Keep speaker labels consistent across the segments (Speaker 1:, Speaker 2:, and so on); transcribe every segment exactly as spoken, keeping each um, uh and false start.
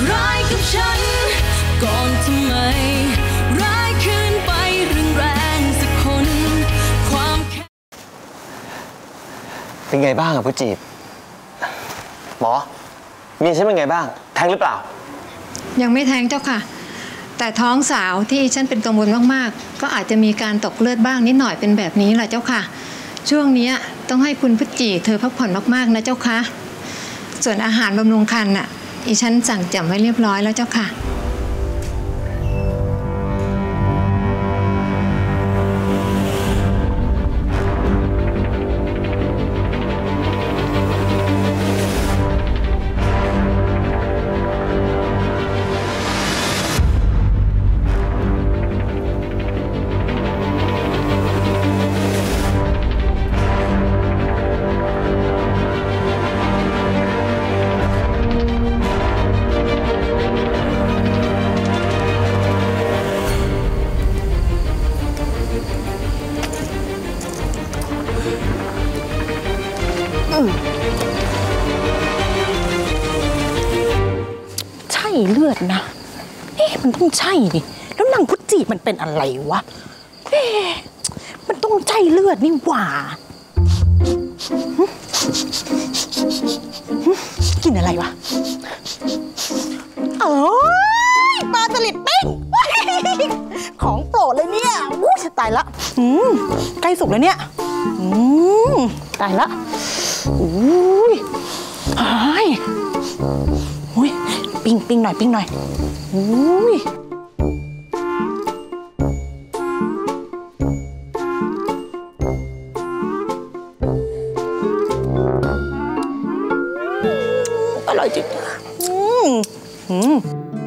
Speaker 1: ร้ายกับฉันก่อนทำไมร้ายขึ้นไปรุนแรงสักคนความ
Speaker 2: เป็นไงบ้างอะผู้จีบหมอเมียฉันเป็นไงบ้างแท้งหรือเปล่า
Speaker 3: ยังไม่แท้งเจ้าค่ะแต่ท้องสาวที่ฉันเป็นกังวลมากๆก็อาจจะมีการตกเลือดบ้างนิดหน่อยเป็นแบบนี้แหละเจ้าค่ะช่วงนี้ต้องให้คุณพุจีเธอพักผ่อนมากๆนะเจ้าค่ะส่วนอาหารบำรุงครรภ์น่ะอีฉันสั่งจำไว้เรียบร้อยแล้วเจ้าค่ะ
Speaker 4: ใช่เลือดนะเอ๊ะมันต้องใช่ดิแล้วนางพุจีมันเป็นอะไรวะเอ๊ะมันต้องใช่เลือดนี่หว่ากินอะไรวะเอ้ยปลาสลิดปิ้งของโปรดเลยเนี่ยวู้จะตายละอืมใกล้สุกแล้วเนี่ยอืมตายละอุ้ยหายอุ้ยปิ้งปิ้งหน่อยปิ้งหน่อยอุ้ยอร่อยจริงอืมอืม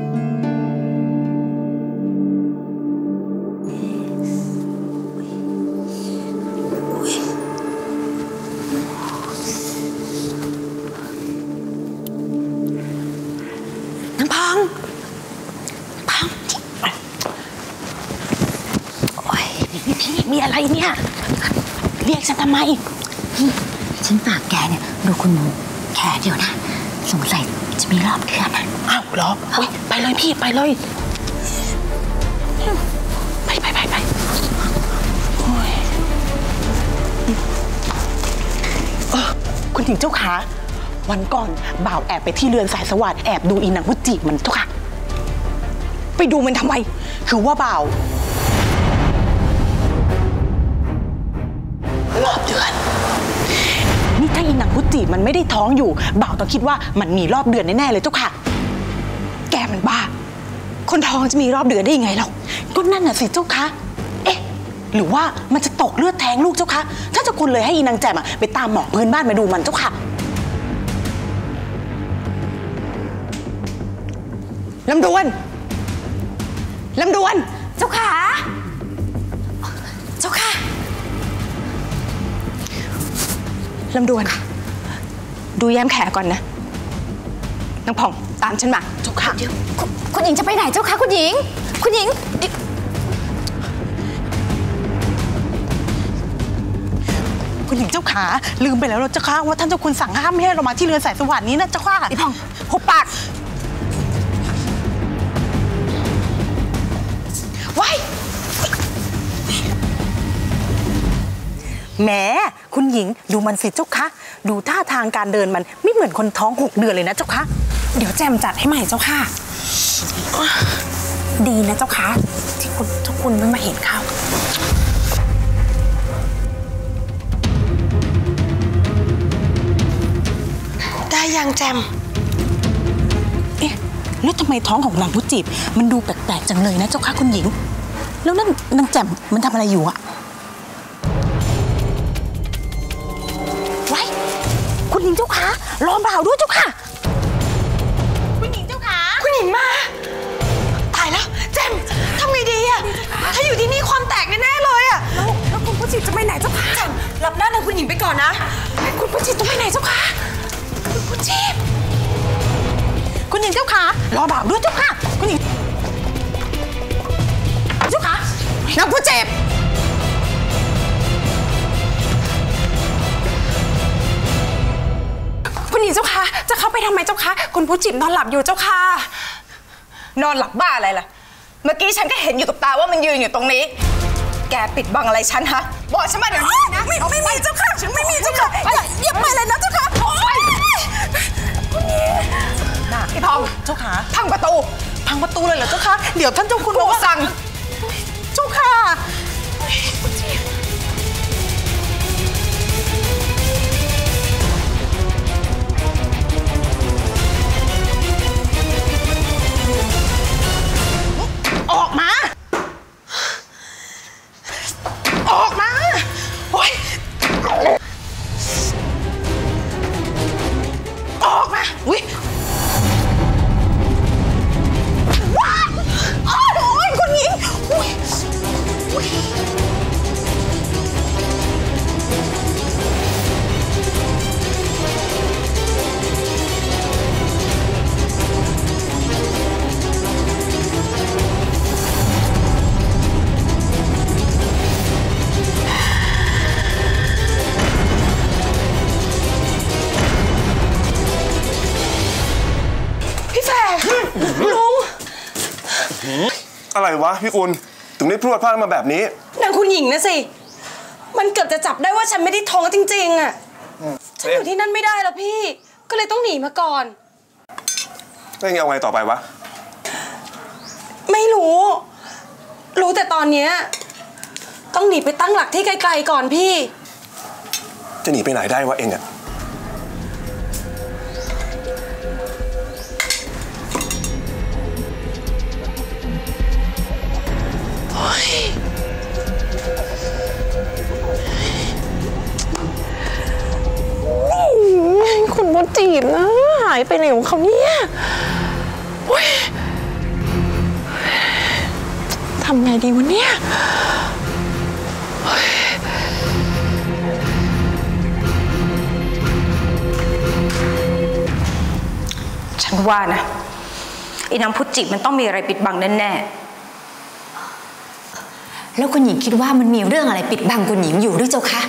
Speaker 4: มีอะไรเนี่ยเรียกฉันทำไม
Speaker 5: ฉันฝากแกเนี่ยดูคุณหมูแขเดียวนะสงสัยจะมีรอบเดือนนะ
Speaker 4: อ้าวเหรอไปเลยพี่ไปเลยไปไปไปไปคุณหญิงเจ้าขาวันก่อนบ่าวแอบไปที่เรือนสายสวัสดิ์แอบดูอีนางพุจิมันเจ้าค่ะไปดูมันทำไมคือว่าบ่าวรอบเดือนนี่ถ้าอีนางพุจิมันไม่ได้ท้องอยู่บ่าวต้องคิดว่ามันมีรอบเดือนแน่ๆเลยเจ้าค่ะแกมันบ้าคนท้องจะมีรอบเดือนได้ยังไงเราก็นั่นน่ะสิเจ้าค่ะเอ๊ะหรือว่ามันจะตกเลือดแทงลูกเจ้าค่ะถ้าจะคุณเลยให้อีนางแจ่มไปตามหมอพื้นบ้านมาดูมันเจ้าค่ะลำดวนลำดวนเจ้าค่ะเจ้าค่ะลำดวนดูแย้มแขก่อนนะนางผ่องตามฉันมาเจ้าค่ะ
Speaker 5: คุณหญิงจะไปไหนเจ้าค่ะคุณหญิงคุณหญิง
Speaker 4: คุณหญิงเจ้าขาลืมไปแล้วเจ้าค่ะว่าท่านเจ้าคุณสั่งห้ามไม่ให้เรามาที่เรือนสายสวรรค์นี้นะเจ้าค่ะ
Speaker 5: ไอ้ผ่อง
Speaker 4: หุบปากไว้แหมคุณหญิงดูมันสิเจ้าคะดูท่าทางการเดินมันไม่เหมือนคนท้องหกเดือนเลยนะเจ้าคะ
Speaker 5: เดี๋ยวแจมจัดให้ใหม่เจ้าค่ะดีนะเจ้าคะที่คุณเจ้าคุณไม่มาเห็นเข้า
Speaker 4: ได้ยังแจมเอ๊ะแล้วทำไมท้องของนางพุจิมันดูแปลกๆจังเลยนะเจ้าคะคุณหญิงแล้วนั่นนางแจมมันทำอะไรอยู่อะคุณหญิงเจ้าขารอบ่าวด้วยเจ้าค่ะคุณหญิงเจ้าขาคุณหญิงมาตายแล้วเจมทำไงดีอะถ้าอยู่ที่นี่ความแตกแน่ๆเลยอะแล้วแล้วคุณพุจิจะไปไหนเจ้าค่ะเจมรับหน้าทางคุณหญิงไปก่อนนะคุณพุจิจะไปไหนเจ้าค่ะคุณพุจิคุณหญิงเจ้าขารอบ่าวด้วยเจ้าค่ะคุณหญิงเจ้าขานางพุจิคุณหญิงเจ้าค่ะจะเข้าไปทำไมเจ้าค่ะคุณผู้จิบนอนหลับอยู่เจ้าค่ะนอนหลับบ้าอะไรล่ะเมื่อกี้ฉันก็เห็นอยู่กับตาว่ามันยืนอยู่ตรงนี้แกปิดบังอะไรฉันฮะบอกฉันมาเดี๋ยวนี้นะไม่ไม่มีเจ้าค่ะฉันไม่มีเจ้าค่ะอย่าไปเลยนะเจ้าค่ะโอ๊ยคุณหญิงน่ะไอ้ทองเจ้าค่ะพังประตูพังประตูเลยเหรอเจ้าค่ะเดี๋ยวท่านเจ้าคุณบอกว่าสั่งเจ้าค่ะออกมาออกมาโอ๊ยออกมาอุ้ยว้าวโอ๊ยคุณหญิงอุ้ยอุ้ย
Speaker 6: อะไรวะพี่กุลถึงได้พรวดพลาดมาแบบนี้
Speaker 4: นางคุณหญิงนะสิมันเกือบจะจับได้ว่าฉันไม่ได้ท้องจริงๆอ่ะฉันอยู่ที่นั่นไม่ได้แล้วพี่ก็เลยต้องหนีมาก่อน
Speaker 6: แล้วยังเอาไงต่อไปวะ
Speaker 4: ไม่รู้รู้แต่ตอนนี้ต้องหนีไปตั้งหลักที่ไกลๆก่อนพี่
Speaker 6: จะหนีไปไหนได้วะเองอะ
Speaker 4: คุณบุญจีบนะหายไปไหนของเขาเนี่ยทำไงดีวะเนี่ยฉันว่านะไอ้นางพุทธจิตมันต้องมีอะไรปิดบังแน่
Speaker 5: ๆแล้วคุณหญิงคิดว่ามันมีเรื่องอะไรปิดบังคุณหญิงอยู่หรือเจ้าคะ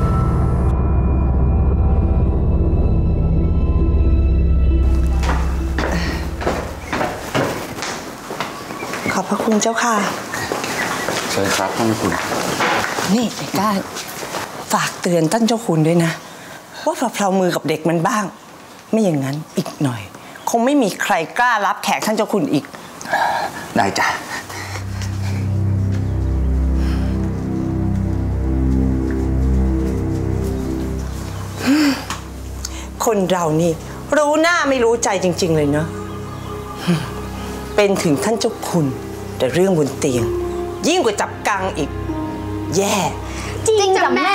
Speaker 4: ขอบพระคุณเจ้าค่ะ
Speaker 2: เชิญครับท่านคุณ
Speaker 4: นี่ไอ้ก้าฝากเตือนท่านเจ้าคุณด้วยนะว่าเพลามือกับเด็กมันบ้างไม่อย่างนั้นอีกหน่อยคงไม่มีใครกล้ารับแขกท่านเจ้าคุณอีก
Speaker 2: ได้จ้ะ
Speaker 4: คนเรานี่รู้หน้าไม่รู้ใจจริงๆเลยเนาะเป็นถึงท่านเจ้าคุณแต่เรื่องบนเตียงยิ่งกว่าจับกังอีกแย่
Speaker 5: จริงจ้ะแม่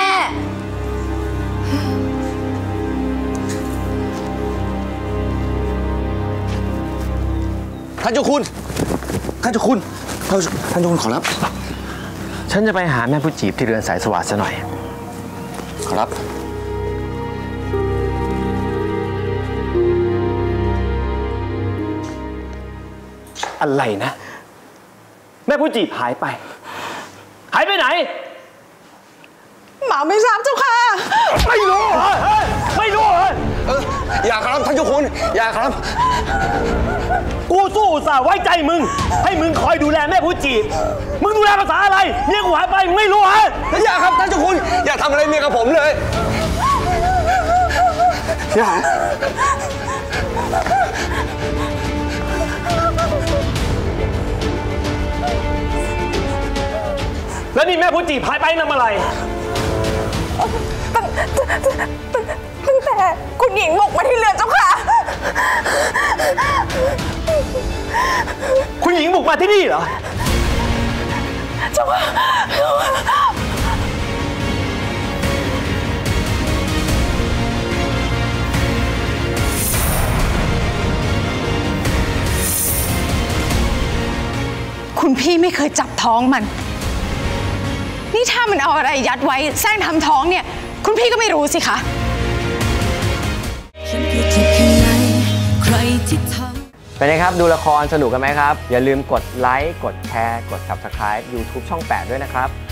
Speaker 2: ท่านเจ้าคุณท่านเจ้าคุณท่านท่านเจ้าคุณขอรับฉันจะไปหาแม่ผู้จีบที่เรือนสายสวัสดิ์ซะหน่อยขอรับอะไรนะแม่ผู้จีบหายไปหายไปไหน
Speaker 4: หมาไม่ทราบเจ้าค่ะ
Speaker 2: ไม่รู้เหรอไม่รู้เหรอเอออย่าครับท่านเจ้าคุณอย่าครับกูสู้อุตส่าห์ไว้ใจมึงให้มึงคอยดูแลแม่ผู้จีบมึงดูแลภาษาอะไรเมียกูหายไปมึงไม่รู้เหรออย่าครับท่านเจ้าคุณอย่าทำอะไรเมียกับผมเลยอย่าแล้วนี่แม่ผู้จีบหายไปนำอะไร
Speaker 4: ตั้งตั้งแต่คุณหญิงบุกมาที่เรือนเจ้าค่ะ
Speaker 2: คุณหญิงบุกมาที่นี่เหรอ
Speaker 4: เจ้าค่ะคุณพี่ไม่เคยจับท้องมันนี่ถ้ามันเอาอะไรยัดไว้แซงทำท้องเนี่ยคุณพี่ก็ไม่รู้สิคะ
Speaker 2: เป็นไงครับดูละครสนุกกันไหมครับอย่าลืมกดไลค์กดแชร์กด ซับสไครบ์ ยูทูบ ช่องแปดด้วยนะครับ